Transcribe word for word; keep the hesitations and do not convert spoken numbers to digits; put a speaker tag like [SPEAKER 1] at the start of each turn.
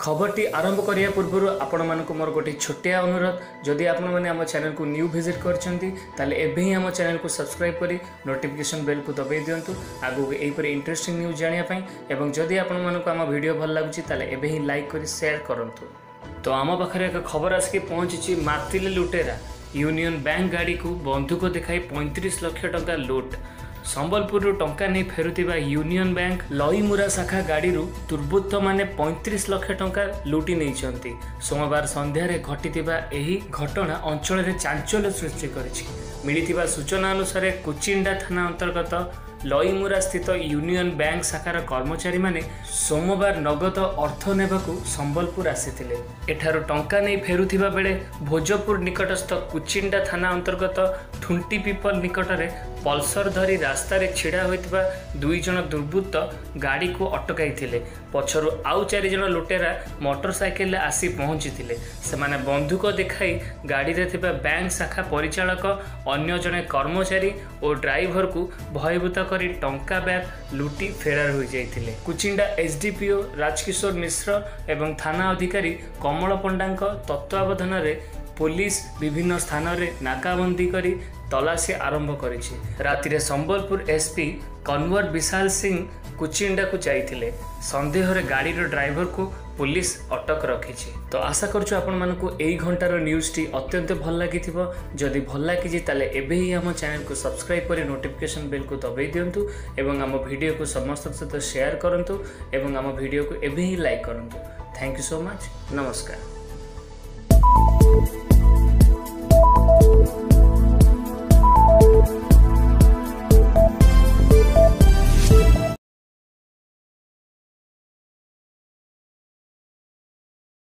[SPEAKER 1] खबरटी आरंभ करिया पूर्व आपण मानक मोर गोटे छोटिया अनुरोध जदि आपण मैंने आम चैनल को न्यू विजिट करछंती ताले एबे ही आम चैनल को सब्सक्राइब करी नोटिफिकेशन बेल को दबाई दियंतु आगु एहीपरि इंटरेस्टिंग न्यूज जानिया पई एवं जदि आपण मानक आम वीडियो भल लागुची ताले एबे ही लाइक करी शेयर करंतु। तो आम पाखरे एक खबर आसिक पहुंची मातिले लुटेरा यूनियन बैंक गाड़ी को बंधुक दिखाई पैंतीस लाख टंका लुट। संबलपुर टंका नहीं फेरुतिबा यूनियन बैंक लईमुरा शाखा गाड़ी दुर्बृत्त माने पैंतीस लाख टंका लुटी नहीं। सोमवार संध्यारे घटितिबा एही घटना अंचल में चांचल्य सृष्टि करिछि। मिलिथिबा सूचना अनुसार कुचिंडा थाना अंतर्गत लईमुरा स्थित यूनियन बैंक शाखार कर्मचारी माने सोमवार नगद अर्थ नेबाकू संबलपुर आसीथिले। एठारु टंका नहीं फेरुथिबा बेले भोजपुर निकटस्थ कुचिंडा थाना अंतर्गत ठुंटी पिपल निकटरे पल्सर धरी रास्तार छिड़ा होइतिबा दुई जन दुर्बृत्त गाड़ी को अटकाई थिले। पछरु आउ चारि जन लुटेरा मोटरसाइकेल आसी पहुंची थिले। सेमाने बंधुक देखाई गाड़ी रे थिबा बैंक शाखा परिचालक अन्य जने कर्मचारी और ड्राइवर को भयभूत करी टंका बैग लुटी फेरार हो जाइथिले। कुचिंडा एसडीपीओ राजकिशोर मिश्र एवं थाना अधिकारी कमल पंडा तत्वावधान रे पुलिस विभिन्न स्थान रे नाकाबंदी करी तलाशी आरंभ करिछि। रातिरे संबलपुर एसपी कन्वर विशाल सिंह कुचिंडा को जाइथिले। संदेह रे गाड़ी रो ड्राइवर को पुलिस अटक रखिछि। तो आशा करछु आपण मानकु एई घंटार न्यूज टी अत्यंत भल लागिथिबो। जदि भल लागिछि ताले एबे ही हम चैनल को सब्सक्राइब करी नोटिफिकेशन बेल को दबाई दियंतु एवं हम वीडियो को समस्त सहित शेयर करंतु एवं हम वीडियो को एबे ही लाइक करंतु। Thank you so much. नमस्कार।